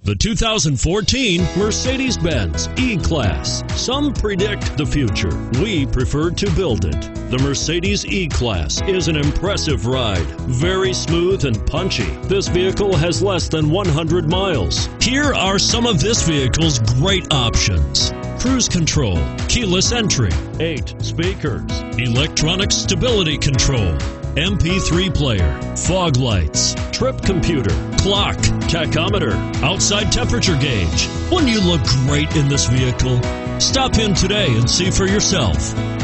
The 2014 Mercedes-Benz E-Class. Some predict the future. We prefer to build it. The Mercedes E-Class is an impressive ride. Very smooth and punchy. This vehicle has less than 100 miles. Here are some of this vehicle's great options: cruise control, keyless entry, 8 speakers, electronic stability control, MP3 player, fog lights, trip computer, clock, tachometer, outside temperature gauge. Wouldn't you look great in this vehicle? Stop in today and see for yourself.